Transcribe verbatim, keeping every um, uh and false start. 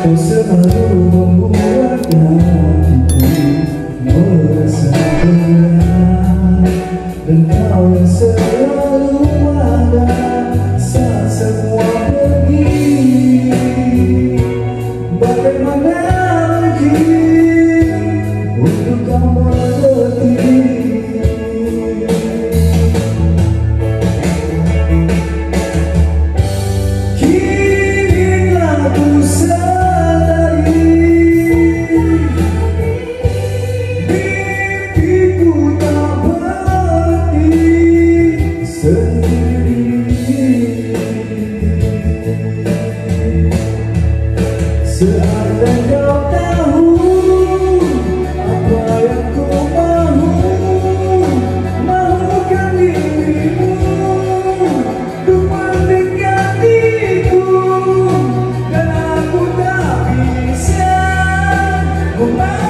Kau selalu membuat hatiku merasa berat, dan kau yang selalu ada saat semua pergi. Bagaimana mungkin untuk kau mengerti? Seandainya kau tahu apa yang ku mahu, mahukan dirimu untuk mendekatiku, dan aku tak bisa memahami.